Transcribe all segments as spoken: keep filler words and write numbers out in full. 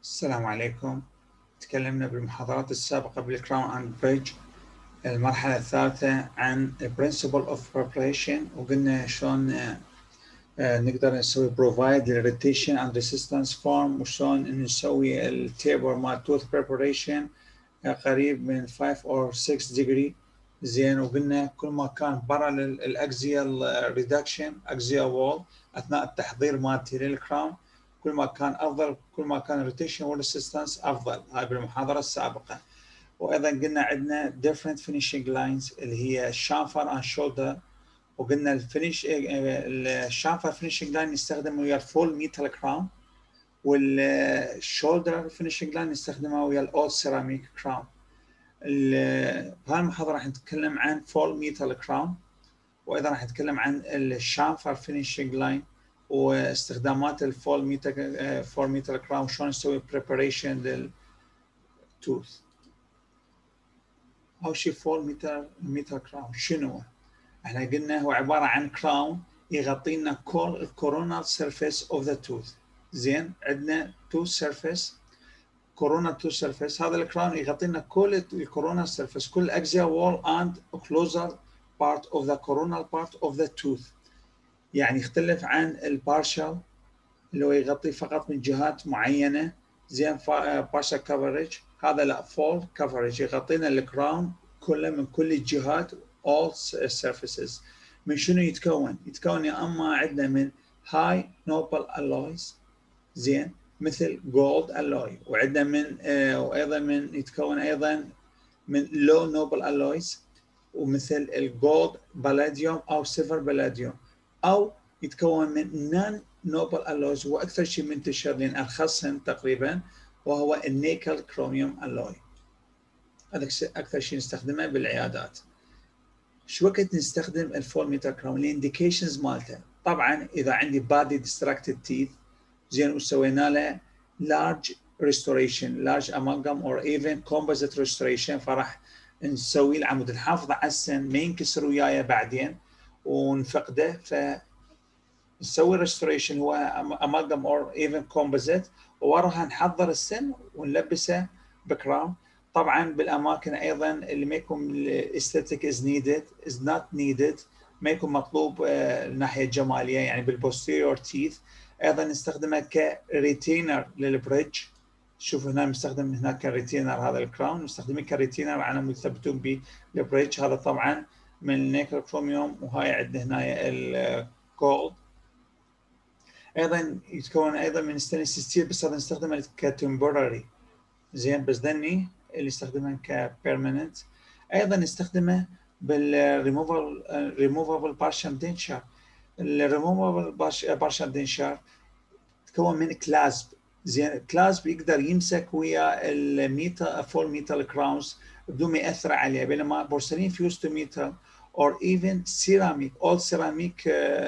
السلام عليكم. تكلمنا بالمحاضرات السابقة بالكراون اند بريدج المرحلة الثالثة عن principle of preparation، وقلنا شلون آه، آه، نقدر نسوي provide rotation and resistance form، وشلون نسوي التيبر مال tooth preparation آه، قريب من five or six degree. زين، وقلنا كل ما كان برا الاكزيال ريدكشن اكزيال وول اثناء التحضير مالتي للكراون كل ما كان افضل، كل ما كان الروتيشن والريسيستنس افضل. هاي بالمحاضره السابقه. وايضا قلنا عندنا different finishing lines اللي هي الشامفر اند شولدر، وقلنا الفينش الشامفر finishing لاين يستخدم ويا الفول ميتال كراون، والشولدر finishing لاين يستخدمه ويا الاولد سيراميك كراون. بهذه المحاضره راح نتكلم عن فول ميتال كراون، وايضا راح نتكلم عن الشامفر فينيشنج لاين واستخدامات الفول ميتال فول ميتال كراون، شلون نسوي بريباريشن للتوث. اول شيء فول ميتال ميتال كراون شنو هو؟ احنا قلنا هو عباره عن كراون يغطي لنا كل الكورونال سيرفيس اوف ذا توث. زين، عندنا توث سيرفيس كورونا تو سيرفيس، هذا الكراون يغطي لنا كل الكورونا سيرفيس، كل اكزيال وول اند كلوزر بارت اوف ذا كورونال بارت اوف ذا توث. يعني يختلف عن البارشال اللي هو يغطي فقط من جهات معينه. زين، بارشال كفرج، هذا لا، فول كفرج يغطي لنا الكراون كله من كل الجهات all surfaces. من شنو يتكون؟ يتكون يا اما عندنا من هاي نوبل الويز، زين، مثل جولد الوي، وعندنا من آه وايضا من يتكون ايضا من لو نوبل الويز، ومثل الجولد بلاديوم او سيلفر بلاديوم، او يتكون من نان نوبل الويز، واكثر شيء منتشر لان ارخصهم تقريبا وهو النيكل كروميوم الوي. هذا اكثر شيء نستخدمه بالعيادات. شو وقت نستخدم الفول ميتال كراون؟ الانديكيشنز مالته طبعا اذا عندي بادي ديستراكتد تيث، زين، وسوينا له large restoration large amalgam or even composite restoration، فراح نسوي العمود نحافظ على السن ما ينكسر وياي بعدين ونفقده، فنسوي restoration هو amalgam or even composite، ووراها نحضر السن ونلبسه بكراون. طبعا بالاماكن ايضا اللي ما يكون aesthetic is needed is not needed، ما يكون مطلوب الناحيه الجماليه، يعني بالبوستيريور تيث ايضا نستخدمه كريتينر للبريدج. شوفوا هنا مستخدم هناك كريتينر، هذا الكراون مستخدمه كريتينر على مود يثبتون به البريدج. هذا طبعا من النيكل كروميوم، وهاي عندنا هنا الجولد. ايضا يتكون ايضا من ستانلس ستيل، بس هذا نستخدمه كتمبوراري، زين، بس ذني اللي يستخدمه كبيرمننت. ايضا نستخدمه بالريموفال ريموفابل بارشال دينشر. الريموفابل بارشال دينشر تكون من كلاسب. زين، كلاسب يقدر يمسك ويا الميتا فول ميتال كراونز بدون ما ياثر عليه، بينما بورسلين فيوز تو ميتال اور ايفن سيراميك اول سيراميك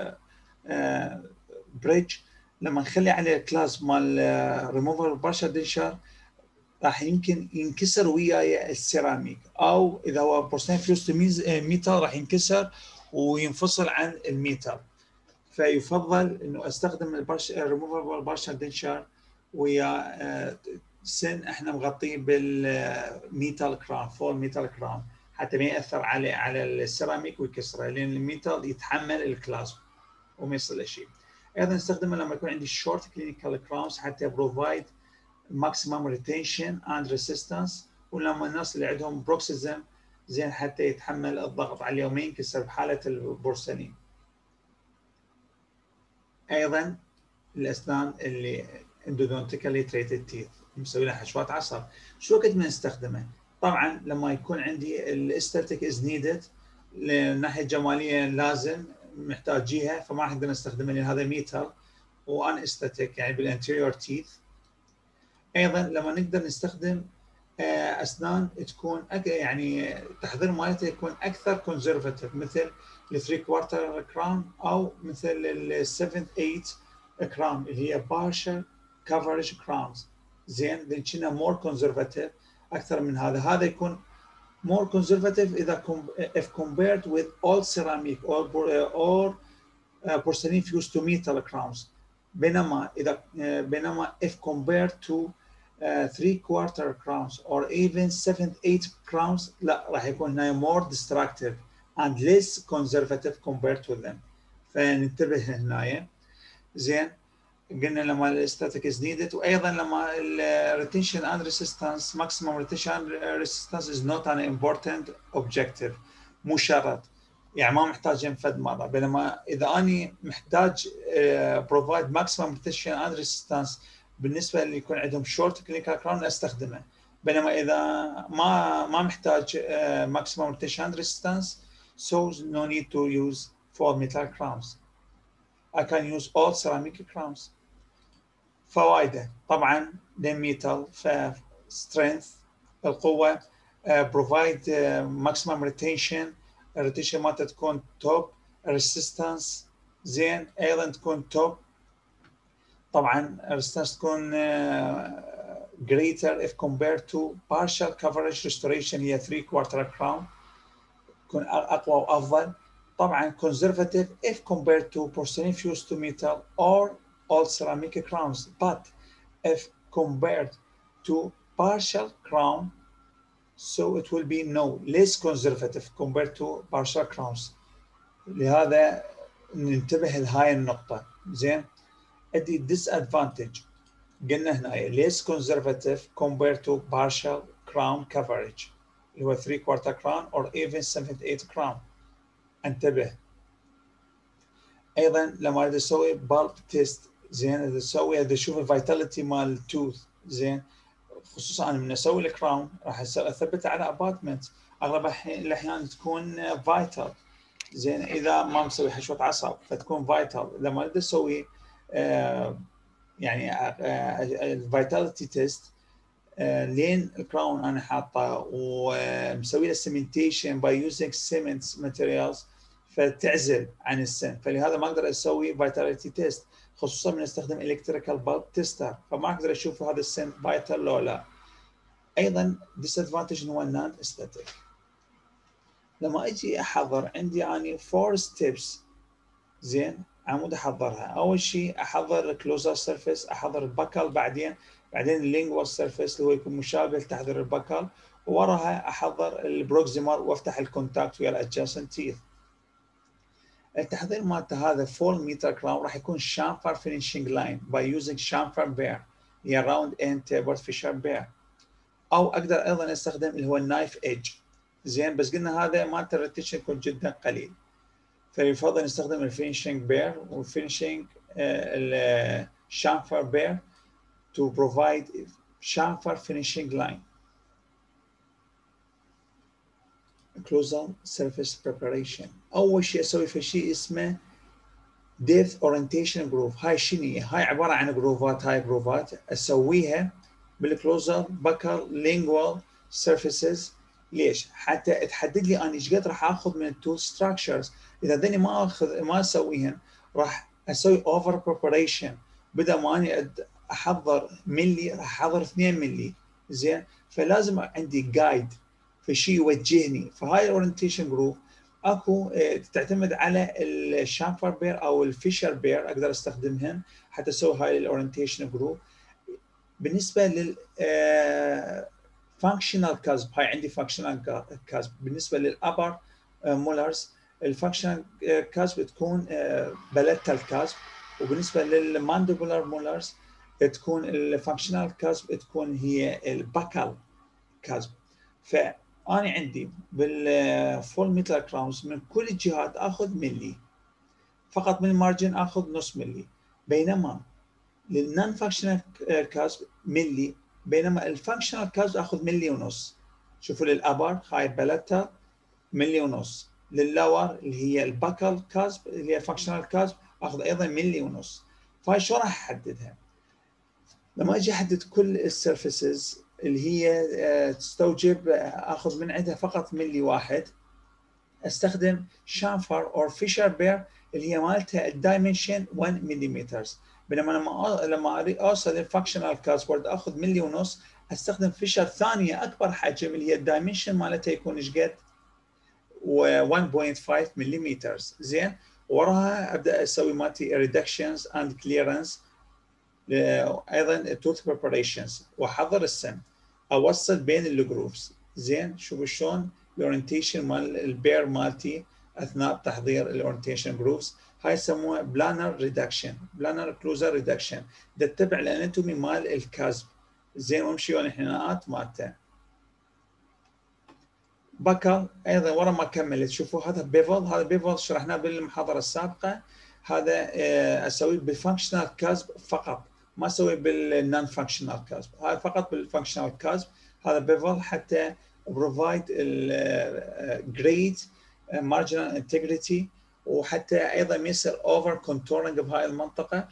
بريدج، لما نخلي عليه كلاس مال ريموفر بارشال دينشر راح يمكن ينكسر وياي السيراميك، او اذا هو بورسلين فيوز تو ميتال راح ينكسر وينفصل عن الميتال. فيفضل انه استخدم الريموفبل بارشال دنشر ويا سن احنا مغطيه بالميتال كراون فول ميتال كراون، حتى ما ياثر عليه على السيراميك ويكسره، لان الميتال يتحمل الكلاس وما يصير له شيء. ايضا نستخدمه لما يكون عندي شورت كلينيكال كراونز حتى بروفايد ماكسيمم ريتينشن اند ريسيستنس، ولما الناس اللي عندهم بروكسيزم، زين، حتى يتحمل الضغط عليه وما ينكسر بحاله البورسلين. ايضا الاسنان اللي اندودونتيكالي تريتد تيث مسوي لها حشوات عصب، شو وقت ما نستخدمه؟ طبعا لما يكون عندي الاستاتيك از نيدد للناحيه الجماليه لازم محتاجيها، فما راح نقدر نستخدمها لان هذا ميتال وان استاتيك يعني بالانتيريور تيث. ايضا لما نقدر نستخدم اسنان تكون يعني تحضير مالتها يكون اكثر كونزرفاتيف، مثل الثري كوارتر كراون او مثل السفنث ايت كراون اللي هي بارشل كفرج كراونز. زين، لان كنا مور كونزرفاتيف اكثر من هذا. هذا يكون more conservative اذا if compared with all ceramic or or porcelain fused to metal crowns، بينما اذا بينما if compared to three quarter crowns or even seven eight crowns لا راح يكون هنا more destructive and less conservative compared to them. فننتبه هنا زين. قلنا لما الاستاتيك is needed، وايضا لما ال retention and resistance maximum retention and resistance is not an important objective، مو شرط، يعني ما محتاج ينفذ مره، بينما اذا اني محتاج provide maximum retention and resistance بالنسبه اللي يكون عندهم short clinical crown استخدمه، بينما اذا ما ما محتاج maximum retention and resistance so no need to use for metal crowns. I can use all ceramic crowns. فوائده طبعا للميتال ف strength القوه uh, provide uh, maximum retention retention مالته تكون top resistance زين ايضا تكون top طبعا resistance تكون uh, greater if compared to partial coverage restoration هي three quarter crown تكون اقوى وافضل. طبعا conservative if compared to porcelain fused to metal or all ceramic crowns, but if compared to partial crown so it will be no less conservative compared to partial crowns. لهذا ننتبه لهاي النقطة زين. ادي disadvantage قلنا هنا less conservative compared to partial crown coverage اللي هو three quarter crown or even seven eight crown. انتبه ايضا لما اريد اسوي بالب تيست زين، اذا اسوي اذا اشوف الفيتاليتي مال التوث زين، خصوصا انا من اسوي الكراون راح اثبته على اباتمنت، اغلب الاحيان تكون فايتال زين، اذا ما مسوي حشوه عصب فتكون فايتال. لما اريد اسوي آه يعني آه الفيتاليتي تيست آه لين الكراون انا حاطه ومسوي له سيمنتيشن باي يوزنج سيمنت ماتيريالز فتعزل عن السن، فلهذا ما اقدر اسوي فيتاليتي تيست، خصوصا من استخدم الكتريكال بالب تيستر، فما اقدر اشوف هذا السن فايتال لو لا. ايضا ديسادفانتج هو النون استاتيك. لما اجي احضر عندي اني فور ستيبس زين عمود احضرها. اول شيء احضر الكلوزر سيرفيس، احضر البكل، بعدين بعدين اللينجوال سيرفيس اللي هو يكون مشابه لتحضير البكل، ووراها احضر البروكسيمال وافتح الكونتاكت ويا الادجاسنت تيث. التحضير مالته هذا فول متر كراون راح يكون شامفر فينيشنج لاين باي يوزنج شامفر بير هي راوند اند تيبرد فيشر بير، او اقدر ايضا استخدم اللي هو النايف ايدج زين، بس قلنا هذا مالته الريتيشن يكون جدا قليل، فيفضل نستخدم الفينيشنج بير والفينيشنج الشامفر بير to provide chamfer finishing line. Closer surface preparation. أول شيء أسوي في شيء اسمه depth orientation groove. هاي شنو هي؟ هاي عبارة عن جروفات، هاي جروفات أسويها بالكلوزر بكر lingual surfaces. ليش؟ حتى تحدد لي أنا إيش قد راح آخذ من التول structures. إذا ذني ما آخذ ما أسويهن راح أسوي over preparation، بدل ما أنا أحضر ملي راح أحضر اثنين ملي زين، فلازم عندي جايد في شيء يوجهني. فهاي الاورينتيشن جروب اكو تعتمد على الشامفر بير او الفيشر بير، اقدر استخدمهن حتى اسوي هاي الاورينتيشن جروب. بالنسبه لل فانكشنال كاسب، هاي عندي فانكشنال كاسب. بالنسبه للابر مولرز الفانكشنال كاسب تكون بلتال كاسب، وبالنسبه للمانديبولار مولرز تكون الفانكشنال كاسب تكون هي الباكال كاسب. فأنا عندي بالفول ميتال كراونز من كل الجهات اخذ ملي، فقط من المارجن اخذ نص ملي، بينما للنون فانكشنال كاسب ملي، بينما الفانكشنال كاسب اخذ ملي ونص. شوفوا للابر هاي بلتا ملي ونص، لللور اللي هي الباكل كاسب اللي هي فانكشنال كاسب اخذ ايضا ملي ونص. فهاي شو راح احددها؟ لما اجي احدد كل السيرفيسز اللي هي تستوجب اخذ من عندها فقط ملي واحد، استخدم شامفر او فيشر بير اللي هي مالتها الدايمنشن واحد ملم، بينما لما لما اريد اوصل للفانكشنال كاسب اخذ ملي ونص، استخدم فيشر ثانيه اكبر حجم اللي هي الدايمنشن مالتها يكون ايش قد واحد فاصلة خمسة ملم زين. وراها ابدا اسوي مالتي ريدكشنز اند كليرنس ايضا توث بريباريشنز واحضر السم، اوصل بين الجروبس. زين شوفوا شلون الاورينتيشن مال البير مالتي اثناء تحضير الاورينتيشن جروبس. هاي يسموها بلانر ريدكشن، بلانر كلوزر ريدكشن، ده تتبع الاناتومي مال الكازب. زين وامشي الانحناءات مالته. بكر ايضا ورا ما كملت شوفوا هذا بيفل، هذا بيفل شرحناه بالمحاضره السابقه. هذا اسويه بالفانكشنال كاسب فقط، ما اسويه بالنون فانكشنال كاسب، هذا فقط بالفانكشنال كاسب. هذا بيفل حتى بروفايد الجريد مارجنال انتجريتي، وحتى ايضا ما يصير اوفر كونتورنج بهاي المنطقه.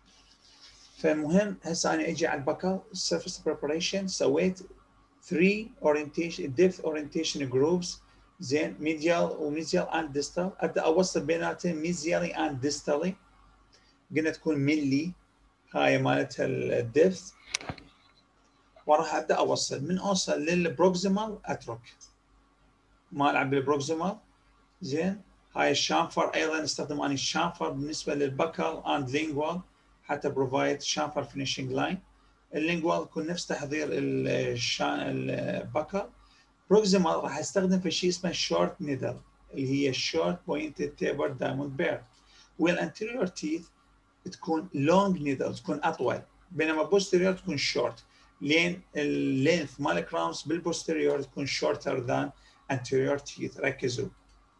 فمهم هسه انا اجي على البكر سيرفيس بريباريشن، سويت three orientation depth orientation groups. زين medial وميزيال and distal، ابدا اوصل بيناتهم ميزيالي and distally. قلنا تكون ملي هاي مالتها الدبث، وراح ابدا اوصل. من اوصل للبروكسيمال اترك، ما العب بالبروكسيمال. زين هاي الشامفر ايضا استخدم اني الشامفر بالنسبه للبكال اند لينجوال حتى بروفايد شامفر فينيشنج لاين. اللينجوال يكون نفس تحضير البكال. بروكسيمال راح استخدم في شيء اسمه شورت نيدل اللي هي الشورت بوينتد تيبر دايموند بير، والانتيريور تيث تكون لونج نيدل تكون اطول، بينما بوستيريور تكون شورت، لين اللينث مال الكراونز بالبوستيريور تكون شورتر ذان انتيريور تيث. ركزوا.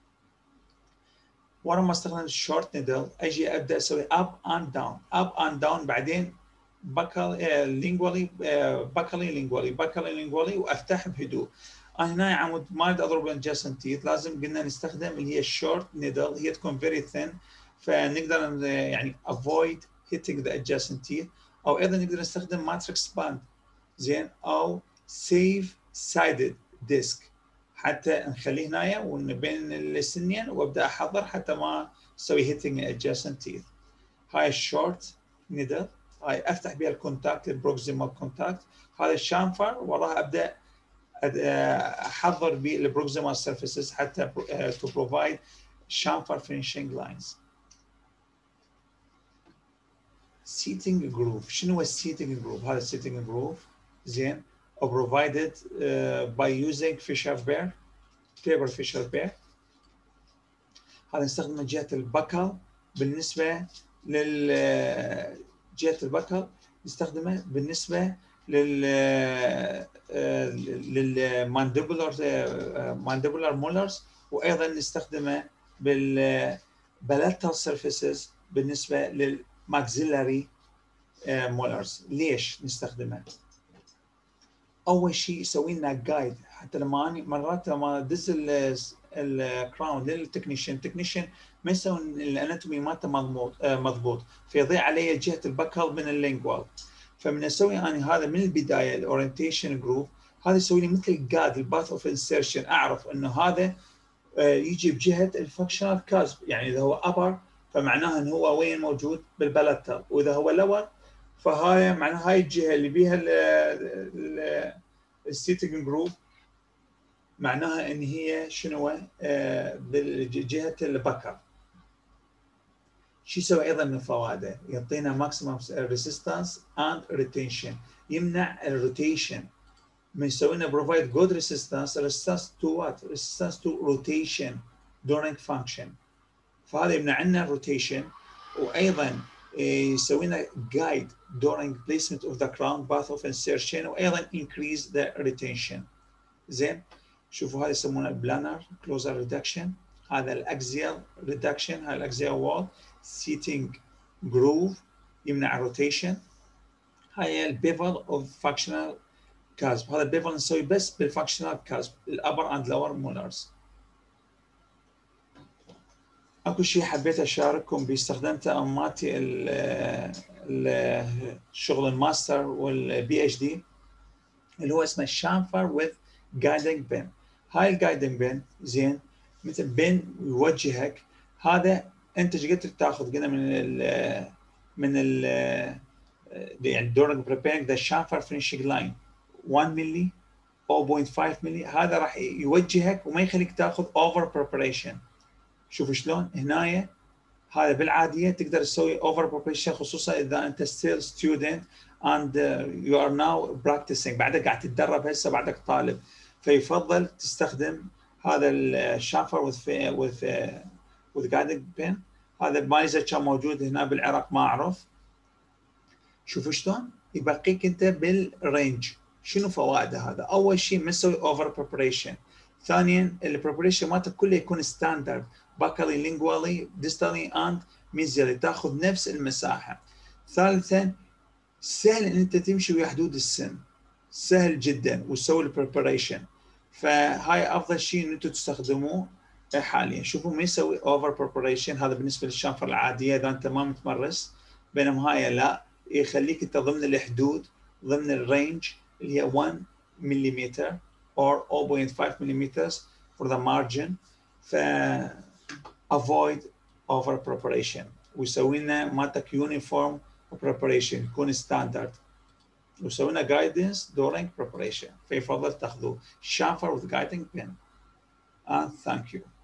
ورا ما استخدم الشورت نيدل اجي ابدا اسوي اب اند داون، اب اند داون، بعدين بكال لينجوالي بكالي لينجوالي بكالي لينجوالي وافتح بهدوء. انا هنا عمود ما اريد اضرب الجاسن تيث، لازم قلنا نستخدم اللي هي الشورت نيدل، هي تكون فيري ثين فنقدر يعني افويد هيتنج ذا adjacent teeth. او ايضا نقدر نستخدم ماتريكس باند زين او سيف سايدد ديسك حتى نخليه هنايا وبين السنين وابدا احضر حتى ما اسوي هيتنج adjacent teeth. هاي الشورت نيدل هاي افتح بها الكونتاكت البروكسيمال كونتاكت. هذا الشامفر وراها ابدا احضر بالبروكسيمال سيرفيسز حتى to provide chamfer finishing lines. seating groove. شنو هو السيتنج جروف؟ هذا السيتنج جروف زين or provided uh, by using Fisher Bear Taber Fisher Bear. هذا نستخدمه جهة البكل. بالنسبة لل جهة البكل نستخدمه بالنسبة لل للمانديبولار مانديبولار مولرز، وايضا نستخدمه بالبلاتال سيرفيسز بالنسبة للماكسيلاري مولرز. ليش نستخدمه؟ اول شيء يسوي لنا جايد، حتى لما اني مرات لما ادز الكراون للتكنيشن، التكنيشن ما يسوي الاناتومي مالته مضبوط مضبوط فيضيع علي جهه البكل من اللينجوال. فمن اسوي انا هذا من البدايه الاورينتيشن جروب، هذا يسوي لي مثل جاد الباث اوف انسيرشن، اعرف انه هذا يجي بجهه الفانكشنال كاسب، يعني اذا هو ابر فمعناها انه هو وين موجود بالبلاتال، واذا هو لور فهاي معناها هاي الجهه اللي بيها السيتنج جروب معناها ان هي شنو بالجهه البكر. شو يسوي ايضا من فوائده؟ يعطينا ماكسيمم ريزيستنس اند ريتنشن، يمنع الروتيشن. من يسوي لنا بروفايد جود ريزيستنس، ريزيستنس تو وات؟ ريزيستنس تو روتيشن during function، فهذا يمنع لنا الروتيشن. وايضا يسوي لنا guide during placement of the crown path of insertion، وايضا increase the retention. زين شوفوا هذا يسمونه بلانر كلوزر ريدكشن، هذا الاكزيال ريدكشن، هذا الاكزيال وول سيتنج جروف يمنع الروتيشن. هاي البيفل اوف فانكشنال كاسب، هذا البيفل نسوي بس بالفانكشنال كاسب الابر اند لور مولرز. اكو شيء حبيت اشارككم باستخدامته اماتي الشغل الماستر والبي اتش دي اللي هو اسمه شامفر وذ جايدنج بين. هاي الجايدنج بين زين مثل بين يوجهك، هذا انت ايش قد تاخذ قلنا من ال من ال يعني during preparing the chamfer finishing line واحد ملي أو صفر فاصلة خمسة ملي، هذا راح يوجهك وما يخليك تاخذ over preparation. شوفوا شلون هنايا هذا بالعاديه تقدر تسوي اوفر preparation، خصوصا اذا انت still student and uh, you are now practicing، بعدك قاعد تتدرب هسه بعدك طالب، فيفضل تستخدم هذا الشافر with with with guiding pen. هذا مايزه كان موجود هنا بالعراق ما اعرف. شوفوا شلون يبقيك انت بالرينج. شنو فوائده هذا؟ اول شيء ما تسوي اوفر بريبريشن، ثانيا البريبريشن مالتك كله يكون ستاندرد باكالي لينجوالي ديستالي اند ميزيالي، تاخذ نفس المساحه. ثالثا سهل ان انت تمشي ويا حدود السن، سهل جدا وتسوي البريبريشن، فهاي افضل شيء ان انتم تستخدموه حاليا. شوفوا ما يسوي اوفر بريبريشن، هذا بالنسبه للشانفر العاديه اذا انت ما متمرس، بينما هاي لا، يخليك انت ضمن الحدود، ضمن الرينج اللي هي واحد ملم or zero point five millimeters for the margin. ف avoid over preparation ويسوي لنا مالتك يونيفورم preparation يكون ستاندرد، ويسوي لنا guidance during preparation، فيفضل تاخذوه شافر with guiding pen. and thank you.